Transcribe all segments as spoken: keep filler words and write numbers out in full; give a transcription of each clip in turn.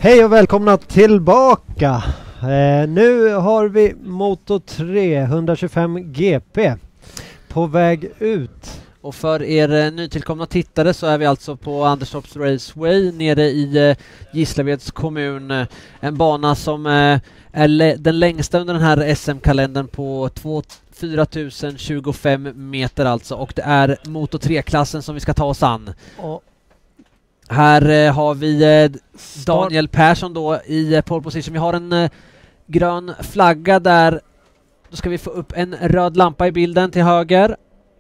Hej och välkomna tillbaka. Eh, nu har vi Moto tre etthundratjugofem G P på väg ut. Och för er eh, nytillkomna tittare så är vi alltså på Anderstorps Raceway nere i eh, Gislaveds kommun. Eh, en bana som eh, är le- den längsta under den här S M-kalendern på fyra tusen tjugofem meter alltså. Och det är Moto tre-klassen som vi ska ta oss an. Och här eh, har vi eh, Daniel Persson då i eh, pole position. Vi har en eh, grön flagga där. Då ska vi få upp en röd lampa i bilden till höger.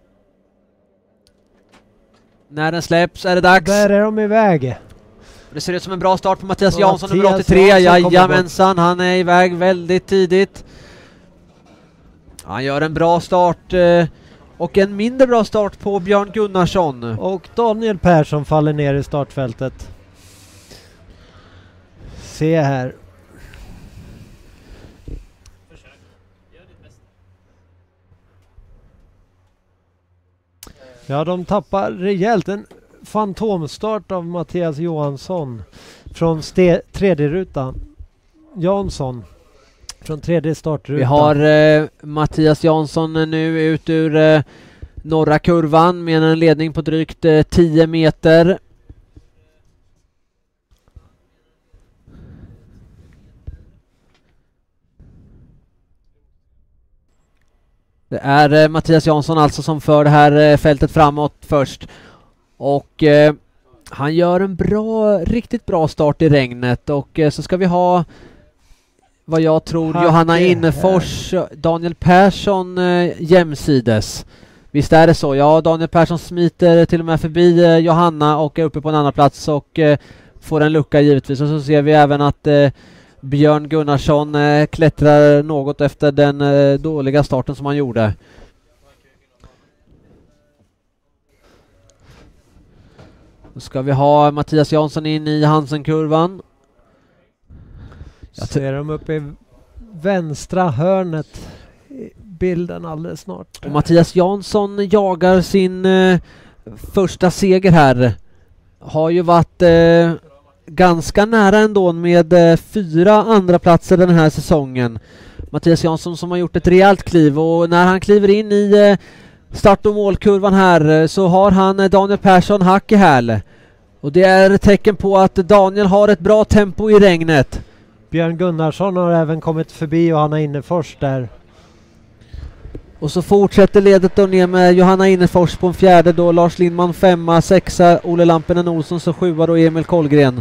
När den släpps är det dags. Där är de iväg. Det ser ut som en bra start på Mattias Och Jansson, Mattias nummer åttiotre. Jansson Jajamensan, han är iväg väldigt tidigt. Han gör en bra start eh, och en mindre bra start på Björn Gunnarsson. Och Daniel Persson faller ner i startfältet. Se här. Ja, de tappar rejält. En fantomstart av Mattias Johansson från ste- tredje rutan. Jansson från tredje startrutan. Vi har eh, Mattias Jansson nu ut ur eh, norra kurvan med en ledning på drygt eh, tio meter. Det är eh, Mattias Jansson alltså som för det här eh, fältet framåt först. Och eh, han gör en bra, riktigt bra start i regnet. Och eh, så ska vi ha vad jag tror Hacke Johanna Innefors, Daniel Persson eh, jämsides. Visst är det så? Ja, Daniel Persson smiter till och med förbi eh, Johanna och är uppe på en annan plats och eh, får en lucka givetvis. Och så ser vi även att eh, Björn Gunnarsson eh, klättrar något efter den eh, dåliga starten som han gjorde. Då ska vi ha Mattias Jansson in i Hansen-kurvan. Jag ser dem uppe i vänstra hörnet i bilden alldeles snart. Och Mattias Jansson jagar sin eh, första seger här. Har ju varit eh, ganska nära ändå med eh, fyra andra platser den här säsongen. Mattias Jansson som har gjort ett rejält kliv, och när han kliver in i eh, start- och målkurvan här eh, så har han eh, Daniel Persson hack i häl. Och det är ett tecken på att Daniel har ett bra tempo i regnet. Björn Gunnarsson har även kommit förbi och han är inne först där. Och så fortsätter ledet då ner med Johanna Innefors på en fjärde då, Lars Lindman femma, sexa Olle Lampinen Olsson, så sjua då Emil Kollgren.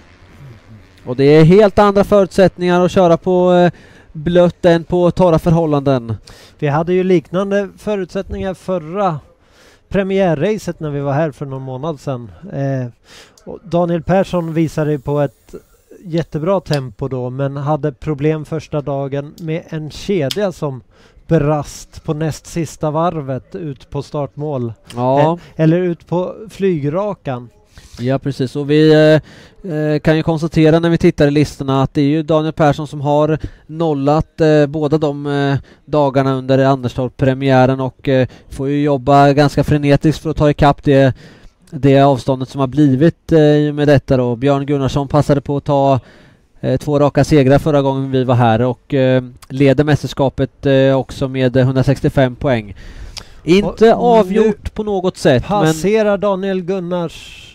Och det är helt andra förutsättningar att köra på eh, blött än på torra förhållanden. Vi hade ju liknande förutsättningar förra premiärracet när vi var här för någon månad sedan. Eh, och Daniel Persson visade på ett jättebra tempo då, men hade problem första dagen med en kedja som brast på näst sista varvet ut på startmål. Ja. Eh, eller ut på flygrakan. Ja, precis. Och vi eh, kan ju konstatera när vi tittar i listorna att det är ju Daniel Persson som har nollat eh, båda de eh, dagarna under Anderstorp-premiären och eh, får ju jobba ganska frenetiskt för att ta ikapp det, det avståndet som har blivit eh, med detta då. Björn Gunnarsson passade på att ta eh, två raka segrar förra gången vi var här och eh, leder mästerskapet eh, också med hundrasextiofem poäng. Inte och avgjort på något sätt. Passerar men Daniel Gunnars...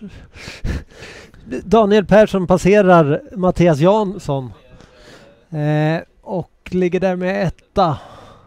Daniel Persson passerar Mattias Jansson. Eh, och ligger där med etta.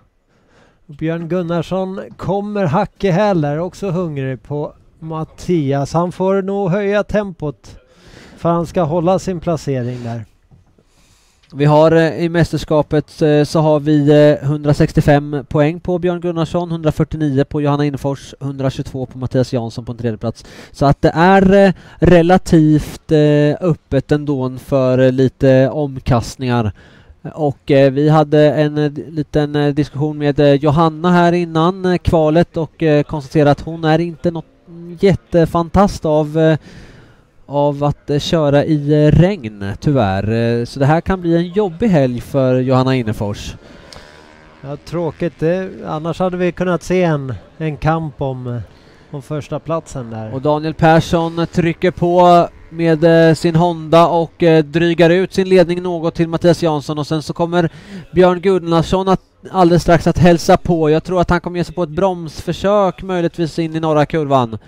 Björn Gunnarsson kommer hack i häl där, också hungrig på Mattias. Han får nog höja tempot för han ska hålla sin placering där. Vi har eh, i mästerskapet eh, så har vi eh, hundrasextiofem poäng på Björn Gunnarsson, hundrafyrtionio på Johanna Innefors, hundratjugotvå på Mattias Jansson på en tredje plats. Så att det är eh, relativt eh, öppet ändå för eh, lite omkastningar. Och eh, vi hade en eh, liten eh, diskussion med eh, Johanna här innan eh, kvalet och eh, konstaterade att hon är inte något jättefantast av eh, av att eh, köra i eh, regn, tyvärr. Eh, så det här kan bli en jobbig helg för Johanna Innefors. Ja, tråkigt. Det, annars hade vi kunnat se en, en kamp om, om första platsen där. Och Daniel Persson trycker på med eh, sin Honda och eh, drygar ut sin ledning något till Mattias Jansson, och sen så kommer Björn Gunnarsson att alldeles strax att hälsa på. Jag tror att han kommer ge sig på ett bromsförsök möjligtvis in i norra kurvan.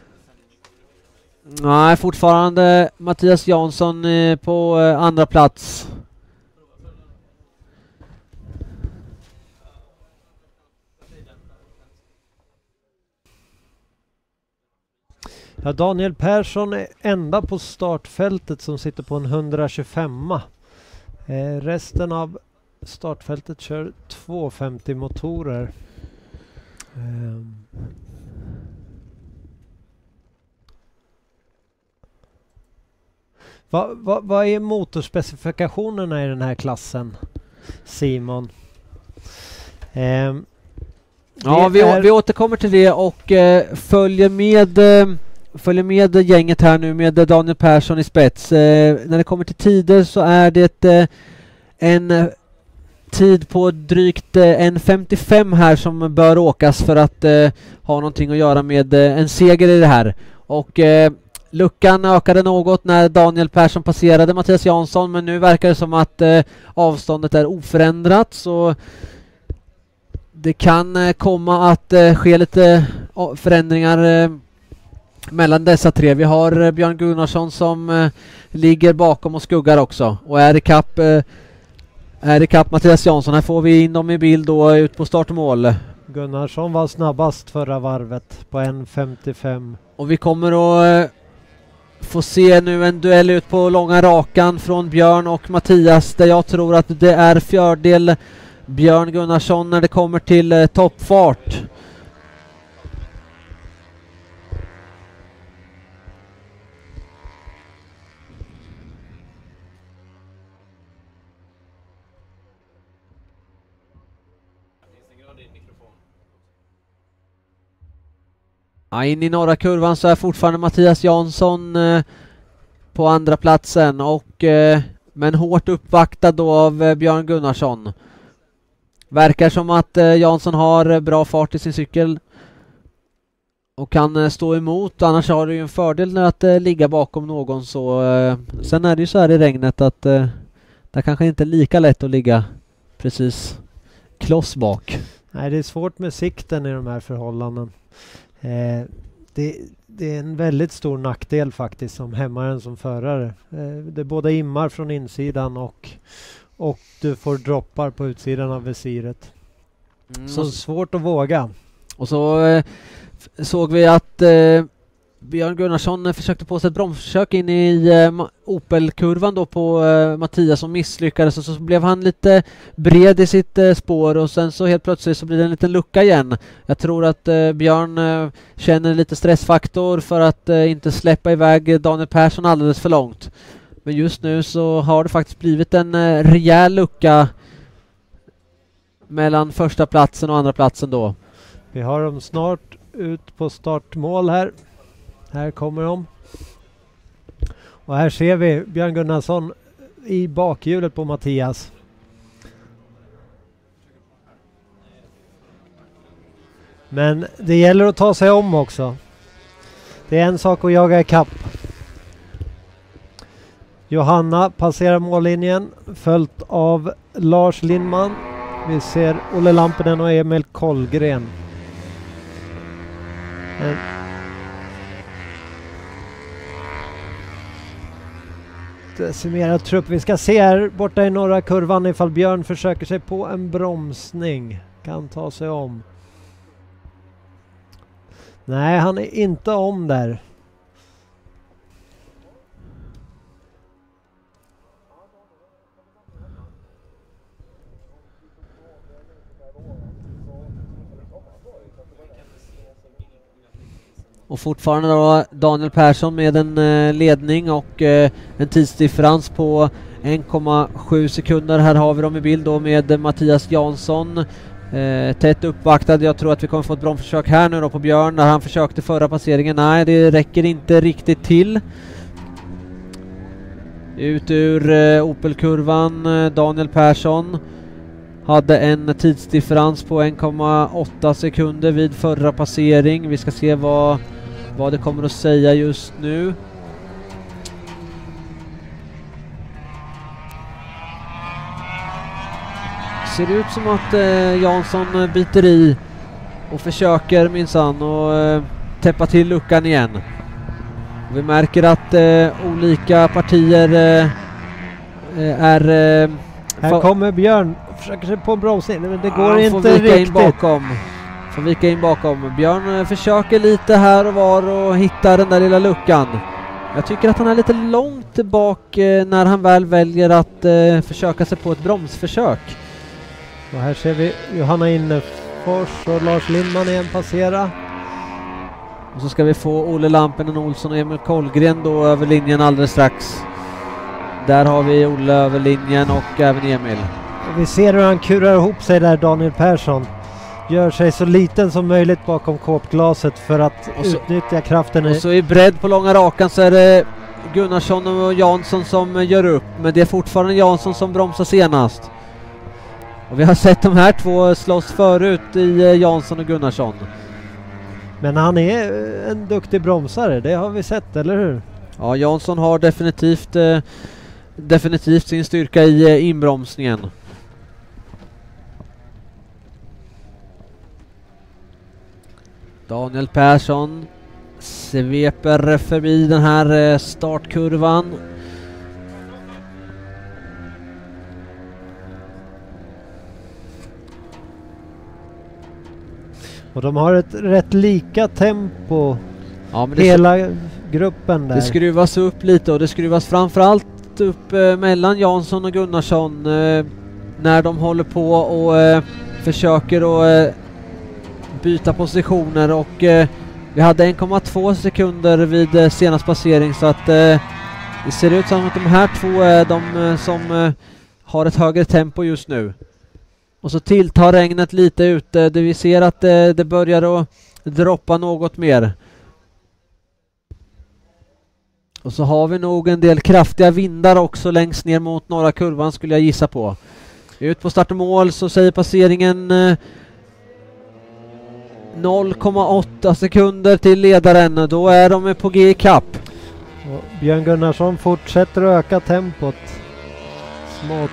Nej, fortfarande Mattias Jansson eh, på eh, andra plats. Ja, Daniel Persson är enda på startfältet som sitter på en hundratjugofem. Eh, resten av startfältet kör tvåhundrafemtio motorer. Eh. Vad va, va är motorspecifikationerna i den här klassen, Simon? Eh. Ja, vi, är... vi återkommer till det och eh, följer med eh, följer med gänget här nu med Daniel Persson i spets. Eh, när det kommer till tider så är det eh, en eh, tid på drygt eh, en femtiofem här som bör åkas för att eh, ha någonting att göra med eh, en seger i det här. Och eh, luckan ökade något när Daniel Persson passerade Mattias Jansson, men nu verkar det som att eh, avståndet är oförändrat, så det kan eh, komma att eh, ske lite eh, förändringar eh, mellan dessa tre. Vi har eh, Björn Gunnarsson som eh, ligger bakom och skuggar också och är i kapp, eh, är i kapp Mattias Jansson. Här får vi in dem i bild då ut på start och mål. Gunnarsson var snabbast förra varvet på en femtiofem. Och vi kommer att eh, få se nu en duell ut på långa rakan från Björn och Mattias, där jag tror att det är fördel Björn Gunnarsson när det kommer till eh, toppfart. Ja, in i norra kurvan så är fortfarande Mattias Jansson eh, på andra platsen och eh, men hårt uppvaktad då av eh, Björn Gunnarsson. Verkar som att eh, Jansson har eh, bra fart i sin cykel och kan eh, stå emot. Annars har det ju en fördel att eh, ligga bakom någon. Så eh, sen är det ju så här i regnet att eh, det kanske inte är lika lätt att ligga precis kloss bak. Nej, det är svårt med sikten i de här förhållanden. Eh, det, det är en väldigt stor nackdel faktiskt som hämmaren som förare. Eh, det är både immar från insidan och och du får droppar på utsidan av visiret. Mm. Så svårt att våga. Och så eh, såg vi att eh, Björn Gunnarsson försökte på sig ett bromsförsök in i eh, Opel-kurvan då på eh, Mattias som misslyckades, och så blev han lite bred i sitt eh, spår, och sen så helt plötsligt så blir det en liten lucka igen. Jag tror att eh, Björn eh, känner lite stressfaktor för att eh, inte släppa iväg Daniel Persson alldeles för långt. Men just nu så har det faktiskt blivit en eh, rejäl lucka mellan första platsen och andra platsen då. Vi har dem snart ut på startmål här. Här kommer de. Och här ser vi Björn Gunnarsson i bakhjulet på Mattias. Men det gäller att ta sig om också. Det är en sak att jaga i kapp. Johanna passerar mållinjen följt av Lars Lindman. Vi ser Olle Lampinen och Emil Kollgren. En decimerad trupp. Vi ska se här borta i norra kurvan ifall Björn försöker sig på en bromsning. Kan ta sig om. Nej, han är inte om där. Och fortfarande då Daniel Persson med en eh, ledning och eh, en tidsdifferens på en komma sju sekunder. Här har vi dem i bild då med eh, Mattias Jansson. Eh, tätt uppvaktad. Jag tror att vi kommer få ett bromsförsök här nu då på Björn när han försökte förra passeringen. Nej, det räcker inte riktigt till. Ut ur eh, Opel-kurvan eh, Daniel Persson hade en tidsdifferens på en komma åtta sekunder vid förra passering. Vi ska se vad, vad det kommer att säga just nu. ser ut som att eh, Jansson biter i och försöker minsann och eh, täppa till luckan igen. Vi märker att eh, olika partier eh, är... Eh, här kommer Björn, försöker sig på bromsning, men det går ja, inte får vika riktigt. In bakom. Får vika in bakom. Björn eh, försöker lite här och var och hitta den där lilla luckan. Jag tycker att han är lite långt bak eh, när han väl väljer att eh, försöka sig på ett bromsförsök. Och här ser vi Johanna Innefors och Lars Lindman igen passera. Och så ska vi få Olle Lampinen Olsson och Emil Kollgren då över linjen alldeles strax. Där har vi Olle över linjen och även Emil. Och vi ser hur han kurar ihop sig där, Daniel Persson. Gör sig så liten som möjligt bakom kåpglaset för att och så, utnyttja kraften. Och så i bredd på långa rakan så är det Gunnarsson och Jansson som gör upp. Men det är fortfarande Jansson som bromsar senast. Och vi har sett de här två slåss förut i Jansson och Gunnarsson. Men han är en duktig bromsare, det har vi sett, eller hur? Ja, Jansson har definitivt eh, definitivt sin styrka i eh, inbromsningen. Daniel Persson sveper förbi den här eh, startkurvan. Och de har ett rätt lika tempo, ja, men det hela gruppen där. Det skruvas upp lite och det skruvas framförallt upp eh, mellan Jansson och Gunnarsson eh, när de håller på och eh, försöker att eh, byta positioner och eh, vi hade en komma två sekunder vid eh, senast passering så att eh, det ser ut som att de här två är de eh, som eh, har ett högre tempo just nu. Och så tilltar regnet lite ute, det vi ser att eh, det börjar att droppa något mer. Och så har vi nog en del kraftiga vindar också längst ner mot norra kurvan skulle jag gissa på. Ut på start och mål så säger passeringen eh, noll komma åtta sekunder till ledaren. Då är de på G i kapp. Och Björn Gunnarsson fortsätter att öka tempot. Smått.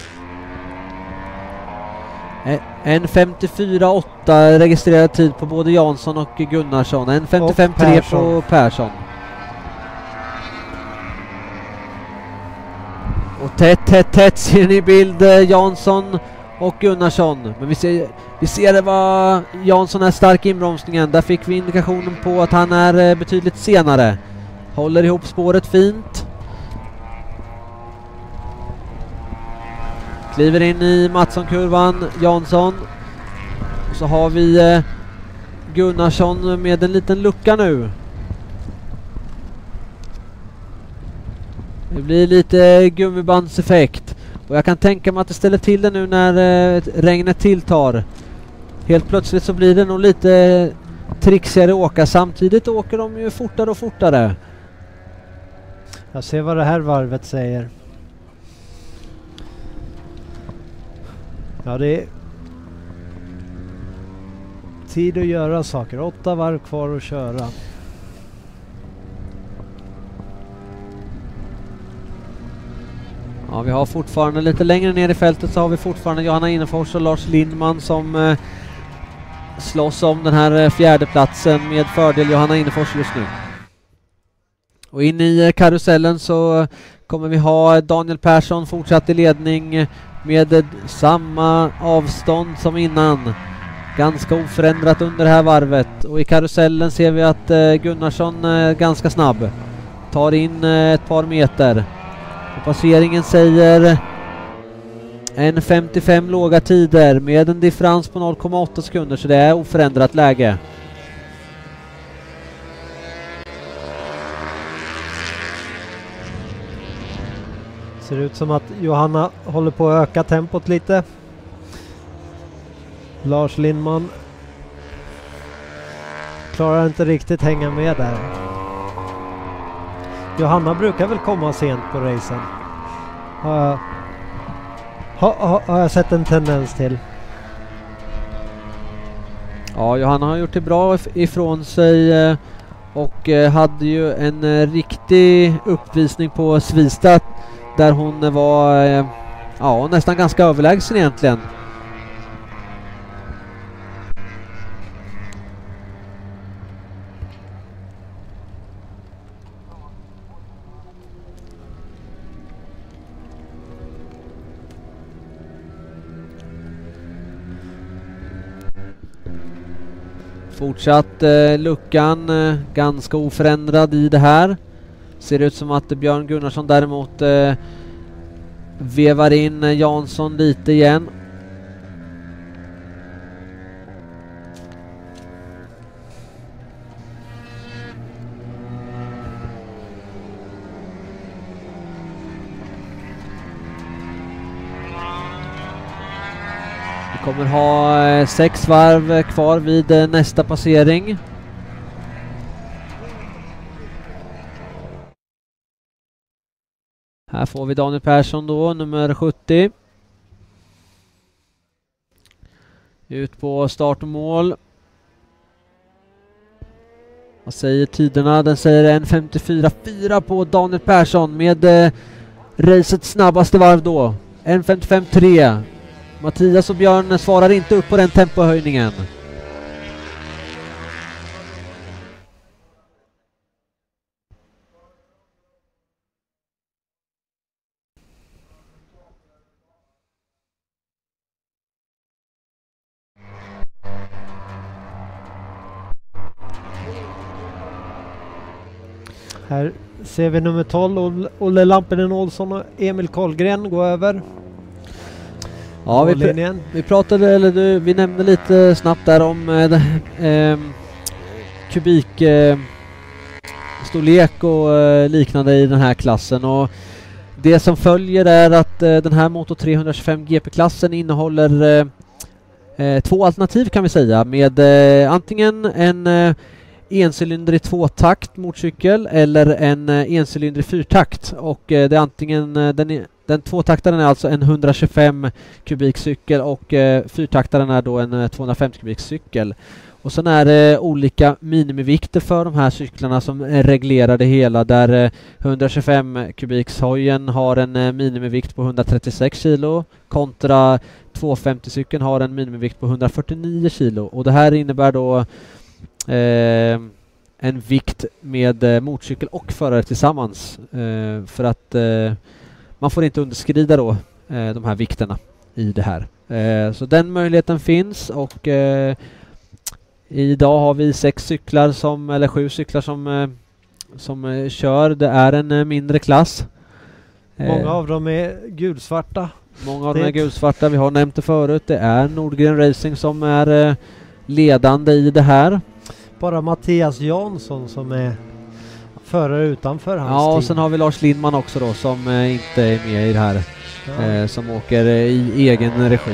En femtiofyra åtta registrerad tid på både Jansson och Gunnarsson. En femtiofem tre på Persson. Och tätt, tätt, tätt ser ni bild eh, Jansson och Gunnarsson. Men vi ser, vi ser det var Jansson är stark i inbromsningen. Där fick vi indikationen på att han är eh, betydligt senare. Håller ihop spåret fint. Kliver in i Mattsson-kurvan, Jansson. Och så har vi eh, Gunnarsson med en liten lucka nu. Det blir lite gummibandseffekt. Och jag kan tänka mig att det ställer till det nu när eh, regnet tilltar. Helt plötsligt så blir det nog lite trixigare åka. Samtidigt åker de ju fortare och fortare. Jag ser vad det här varvet säger. Ja, det är tid att göra saker. Åtta varv kvar att köra. Ja, vi har fortfarande lite längre ner i fältet så har vi fortfarande Johanna Innefors och Lars Lindman som eh, slåss om den här eh, fjärde platsen med fördel Johanna Innefors just nu. Och in i eh, karusellen så kommer vi ha Daniel Persson fortsatt i ledning med eh, samma avstånd som innan. Ganska oförändrat under det här varvet. Och i karusellen ser vi att eh, Gunnarsson är ganska snabb. Tar in eh, ett par meter. Och passeringen säger en femtiofem låga tider med en differens på noll komma åtta sekunder, så det är oförändrat läge. Ser ut som att Johanna håller på att öka tempot lite. Lars Lindman klarar inte riktigt hänga med där. Johanna brukar väl komma sent på racen. Har jag, ha, ha, har jag sett en tendens till. Ja, Johanna har gjort det bra ifrån sig och hade ju en riktig uppvisning på Svista där hon var ja, nästan ganska överlägsen egentligen. Fortsatt eh, luckan eh, ganska oförändrad i det här. Ser ut som att Björn Gunnarsson däremot eh, vevar in eh, Jansson lite igen. Vi kommer ha eh, sex varv eh, kvar vid eh, nästa passering. Här får vi Daniel Persson då, nummer sjuttio. Ut på start och mål. Vad säger tiderna? Den säger en femtiofyra fyra på Daniel Persson med eh, racets snabbaste varv då. en femtiofem tre. Mattias och Björn svarar inte upp på den tempohöjningen. Här ser vi nummer tolv, Olle Lampinen Olsson och Emil Kollgren gå över. Ja, vi, pr vi pratade, eller du, vi nämnde lite snabbt där om eh, eh, kubik eh, storlek och eh, liknande i den här klassen, och det som följer är att eh, den här Moto trehundratjugofem G P-klassen innehåller eh, eh, två alternativ kan vi säga, med eh, antingen en eh, encylindrig tvåtakt motorcykel eller en eh, encylindrig fyrtakt, och eh, det är antingen eh, den är Den tvåtaktaren är alltså en etthundratjugofem kubikcykel och eh, fyrtaktaren är då en eh, tvåhundrafemtio kubikcykel. Och sen är det eh, olika minimivikter för de här cyklarna som eh, reglerar det hela, där eh, etthundratjugofem kubikshojen har en eh, minimivikt på etthundratrettiosex kilo kontra tvåhundrafemtio-cykeln har en minimivikt på etthundrafyrtionio kilo. Och det här innebär då eh, en vikt med eh, motorcykel och förare tillsammans, eh, för att eh, man får inte underskrida då eh, de här vikterna i det här. Eh, så den möjligheten finns, och eh, idag har vi sex cyklar som, eller sju cyklar som, eh, som eh, kör. Det är en eh, mindre klass. Eh, många av dem är gulsvarta. Många av det dem är gulsvarta. Vi har nämnt det förut. Det är Nordgren Racing som är eh, ledande i det här. Bara Mattias Jansson som är förare utanför hans Ja, och team. sen har vi Lars Lindman också då, som eh, inte är med i det här. Ja. Eh, som åker eh, i egen regi.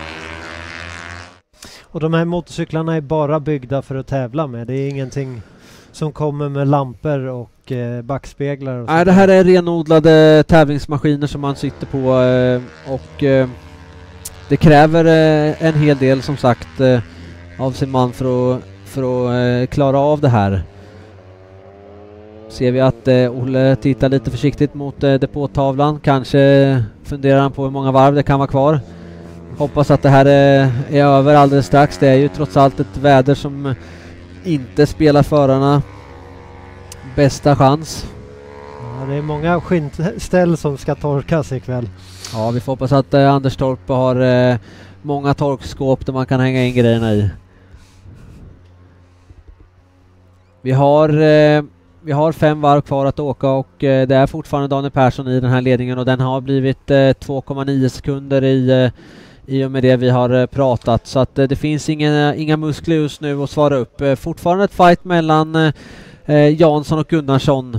Och de här motorcyklarna är bara byggda för att tävla med. Det är ingenting som kommer med lampor och eh, backspeglar. Och Nej, det här är renodlade tävlingsmaskiner som man sitter på, eh, och eh, det kräver eh, en hel del som sagt eh, av sin man för att, för att eh, klara av det här. Ser vi att eh, Olle tittar lite försiktigt mot eh, depåtavlan. Kanske funderar han på hur många varv det kan vara kvar. Hoppas att det här är, är över alldeles strax. Det är ju trots allt ett väder som inte spelar förarna bästa chans. Ja, det är många skinnställ som ska torkas ikväll. Ja, vi får hoppas att eh, Anders Torp har eh, många torkskåp där man kan hänga in grejerna i. Vi har... Eh, Vi har fem varv kvar att åka, och eh, det är fortfarande Daniel Persson i den här ledningen, och den har blivit eh, två komma nio sekunder i, eh, i och med det vi har eh, pratat. Så att eh, det finns inga, inga muskler just nu att svara upp. Eh, fortfarande ett fight mellan eh, Jansson och Gunnarsson.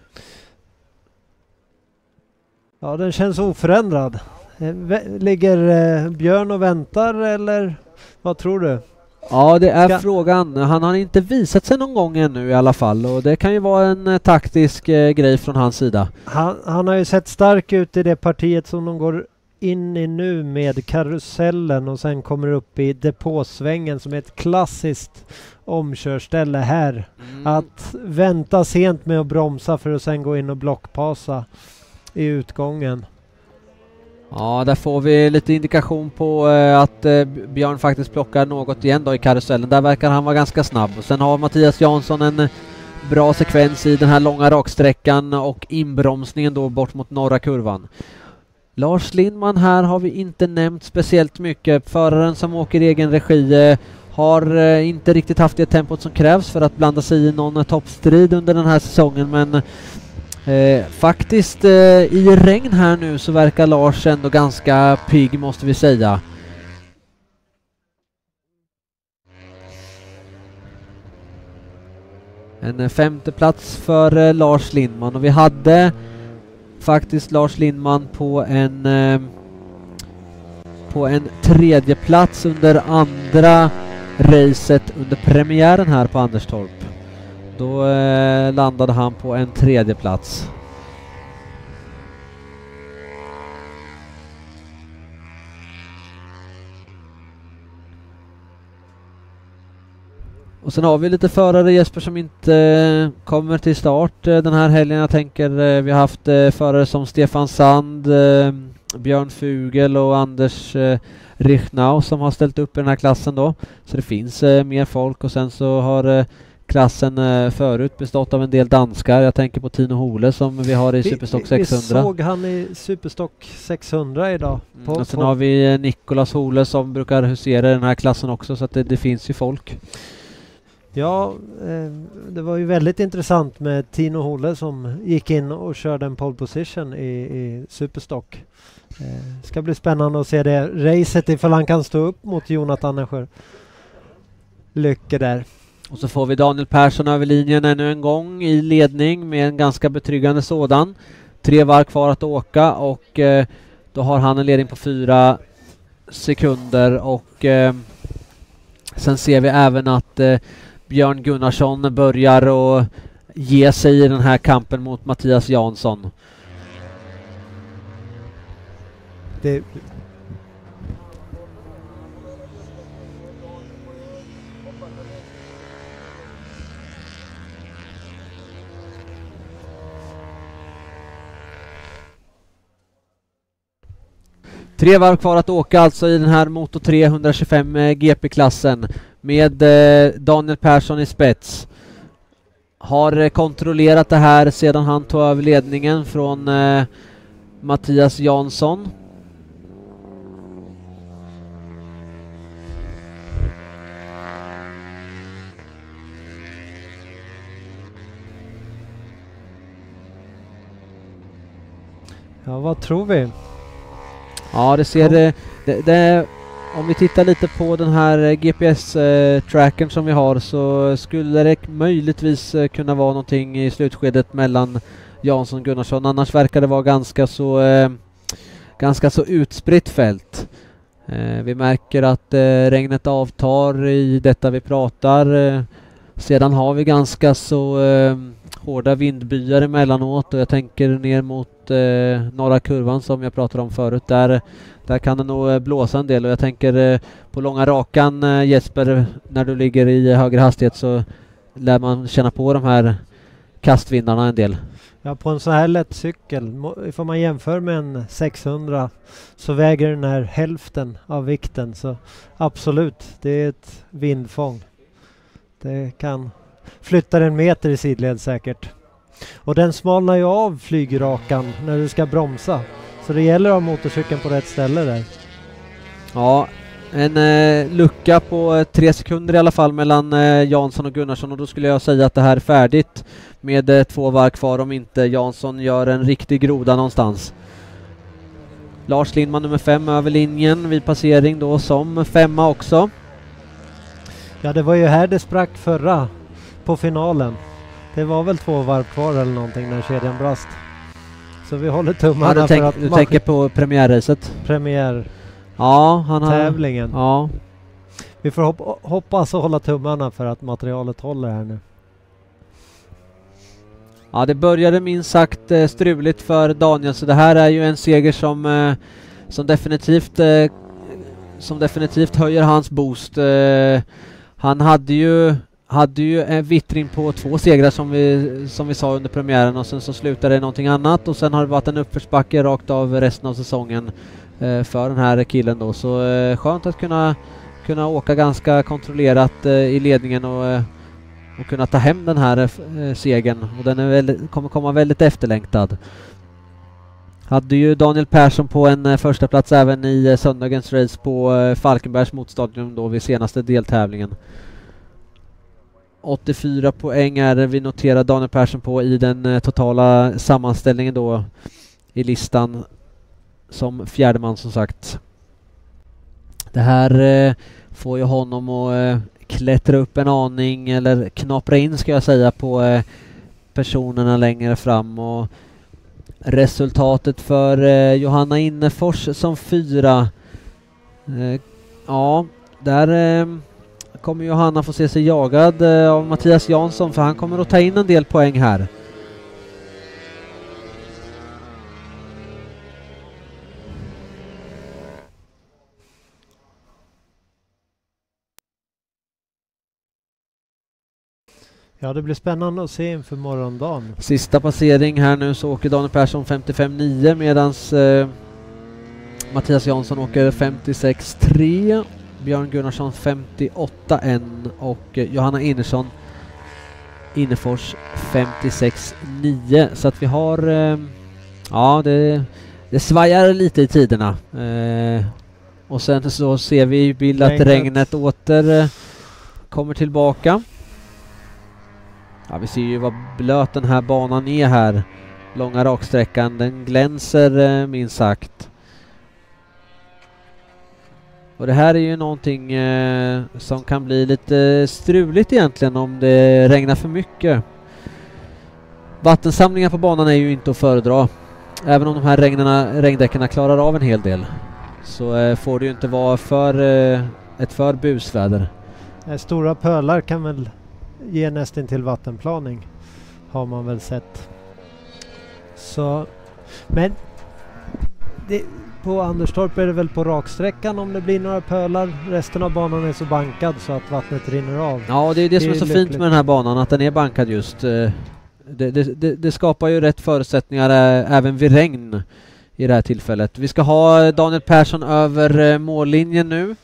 Ja, den känns oförändrad. Eh, ligger eh, Björn och väntar, eller vad tror du? Ja, det är Ska... frågan. Han har inte visat sig någon gång ännu i alla fall, och det kan ju vara en eh, taktisk eh, grej från hans sida. Han, han har ju sett stark ut i det partiet som de går in i nu med karusellen, och sen kommer upp i depåsvängen som är ett klassiskt omkörställe här. Mm. Att vänta sent med att bromsa för att sen gå in och blockpasa i utgången. Ja, där får vi lite indikation på eh, att eh, Björn faktiskt plockar något igen då i karusellen. Där verkar han vara ganska snabb. Och sen har Mattias Jansson en eh, bra sekvens i den här långa raksträckan och inbromsningen då bort mot norra kurvan. Lars Lindman här har vi inte nämnt speciellt mycket. Föraren som åker i egen regi eh, har eh, inte riktigt haft det tempot som krävs för att blanda sig i någon eh, toppstrid under den här säsongen, men eh, faktiskt eh, i regn här nu så verkar Lars ändå ganska pigg, måste vi säga. En eh, femte plats för eh, Lars Lindman, och vi hade faktiskt Lars Lindman på en eh, på en tredje plats under andra racet under premiären här på Anderstorp. Då eh, landade han på en tredje plats. Och sen har vi lite förare, Jesper, som inte eh, kommer till start eh, den här helgen. Jag tänker eh, vi har haft eh, förare som Stefan Sand, eh, Björn Fugel och Anders eh, Richnau som har ställt upp i den här klassen då. Så det finns eh, mer folk, och sen så har eh, klassen eh, förut bestått av en del danskar. Jag tänker på Tino Hole som vi har i vi, Superstock sexhundra. Vi såg han i Superstock sexhundra idag. På, mm, och sen på. har vi eh, Nicolas Hole som brukar husera i den här klassen också, så att det, det finns ju folk. Ja, eh, det var ju väldigt intressant med Tino Hole som gick in och körde en pole position i, i Superstock. Eh, ska bli spännande att se det racet ifall han kan stå upp mot Jonathan Nesjö. Lycka där. Och så får vi Daniel Persson över linjen ännu en gång i ledning med en ganska betryggande sådan. Tre varv kvar att åka, och eh, då har han en ledning på fyra sekunder, och eh, sen ser vi även att eh, Björn Gunnarsson börjar att ge sig i den här kampen mot Mattias Jansson. Det Tre varv kvar att åka alltså i den här Moto tre etthundratjugofem eh, G P-klassen med eh, Daniel Persson i spets. Har eh, kontrollerat det här sedan han tog över ledningen från eh, Mattias Jansson. Ja, vad tror vi? Ja, det ser det, det, det om vi tittar lite på den här G P S-trackern eh, som vi har, så skulle det möjligtvis eh, kunna vara någonting i slutskedet mellan Jansson och Gunnarsson. Annars verkar det vara ganska så eh, ganska så utspritt fält. Eh, vi märker att eh, regnet avtar i detta vi pratar. Eh, sedan har vi ganska så eh, hårda vindbyar emellanåt, och jag tänker ner mot eh, norra kurvan som jag pratade om förut. Där, där kan det nog eh, blåsa en del, och jag tänker eh, på långa rakan eh, Jesper, när du ligger i högre hastighet så lär man känna på de här kastvindarna en del. Ja, på en så här lätt cykel, får man jämföra med en sexhundra så väger den här hälften av vikten, så absolut, det är ett vindfång. Det kan flytta en meter i sidled säkert. Och den smalnar ju av flygrakan när du ska bromsa. Så det gäller att ha motorcykeln på rätt ställe där. Ja, en eh, lucka på eh, tre sekunder i alla fall mellan eh, Jansson och Gunnarsson, och då skulle jag säga att det här är färdigt med eh, två varv kvar om inte Jansson gör en riktig groda någonstans. Lars Lindman nummer fem över linjen vid passering då som femma också. Ja, det var ju här det sprack förra på finalen. Det var väl två varv kvar eller någonting när kedjan brast. Så vi håller tummarna ja, för tänk, att... Du tänker på premiärracet? Premiär. Ja, han har... Tävlingen. Ja. Vi får hop- hoppas och hålla tummarna för att materialet håller här nu. Ja, det började minst sagt eh, struligt för Daniel, så det här är ju en seger som, eh, som definitivt eh, som definitivt höjer hans boost. Eh, han hade ju hade ju en vittring på två segrar som vi, som vi sa under premiären, och sen så slutade det någonting annat, och sen har det varit en uppförsbacke rakt av resten av säsongen eh, för den här killen då. Så eh, skönt att kunna, kunna åka ganska kontrollerat eh, i ledningen och, eh, och kunna ta hem den här eh, segern, och den är väldigt, kommer komma väldigt efterlängtad. Hade ju Daniel Persson på en eh, första plats även i eh, söndagens race på eh, Falkenbergs motstadion då vid senaste deltävlingen. åttiofyra poäng är vi noterar Daniel Persson på i den eh, totala sammanställningen då i listan som fjärde man som sagt. Det här eh, får ju honom att eh, klättra upp en aning eller knapra in ska jag säga på eh, personerna längre fram och resultatet för eh, Johanna Innefors som fyra. Eh, ja, där eh, kommer Johanna få se sig jagad eh, av Mattias Jansson för han kommer att ta in en del poäng här. Ja, det blir spännande att se inför morgondagen. Sista passering här nu så åker Daniel Persson femtiofem nio medans eh, Mattias Jansson åker femtiosex tre, Björn Gunnarsson femtioåtta ett och eh, Johanna Innersson Innefors femtiosex nio. Så att vi har eh, ja det, det svajar lite i tiderna. Eh, och sen så ser vi i bild att regnet, regnet åter eh, kommer tillbaka. Ja, vi ser ju vad blöt den här banan är här. Långa raksträckan, den glänser eh, minst sagt. Och det här är ju någonting eh, som kan bli lite struligt egentligen om det regnar för mycket. Vattensamlingar på banan är ju inte att föredra. Även om de här regnerna, regndäckarna klarar av en hel del så eh, får det ju inte vara för eh, ett för busväder. Stora pölar kan väl ge nästan till vattenplaning har man väl sett. Så men det, på Anderstorp är det väl på raksträckan om det blir några pölar. Resten av banan är så bankad så att vattnet rinner av. Ja, det är det, det som är så lyckligt. Fint med den här banan att den är bankad just. Det, det, det, det skapar ju rätt förutsättningar även vid regn i det här tillfället. Vi ska ha Daniel Persson över mållinjen nu.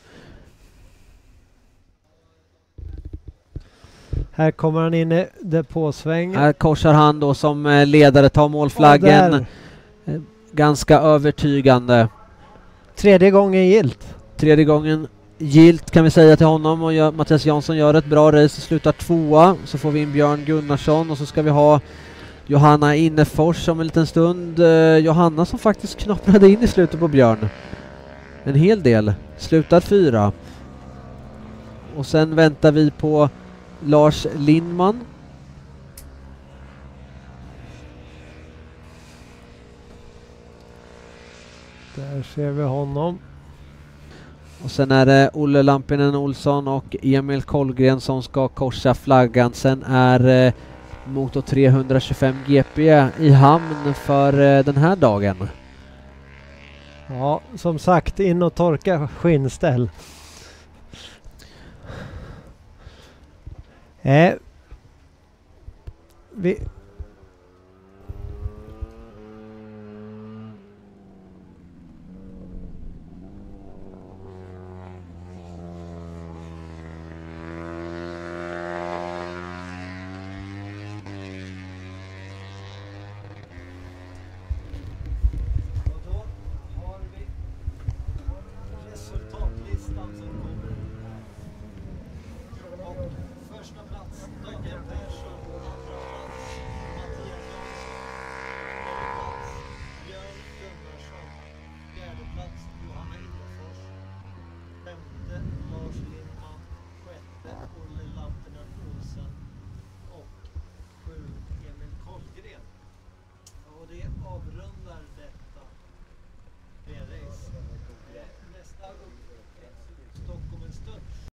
Här kommer han in i depåsväng. Här korsar han då som ledare, tar målflaggen. Ganska övertygande. Tredje gången gilt. Tredje gången gilt kan vi säga till honom och gör, Mattias Jansson gör ett bra race, slutar tvåa. Så får vi in Björn Gunnarsson och så ska vi ha Johanna Innefors om en liten stund. Eh, Johanna som faktiskt knapprade in i slutet på Björn. En hel del. Slutar fyra. Och sen väntar vi på Lars Lindman. Där ser vi honom. Och sen är det Olle Lampinen Olsson och Emil Kollgren som ska korsa flaggan. Sen är eh, motor trehundratjugofem G P i hamn för eh, den här dagen. Ja, som sagt, in och torka skinnställ. Eh, vi